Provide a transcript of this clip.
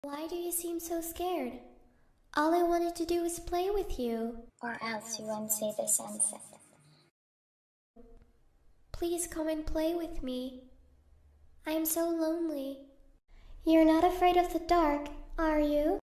Why do you seem so scared? All I wanted to do was play with you. Or else you won't see the sunset. Please come and play with me. I am so lonely. You're not afraid of the dark, are you?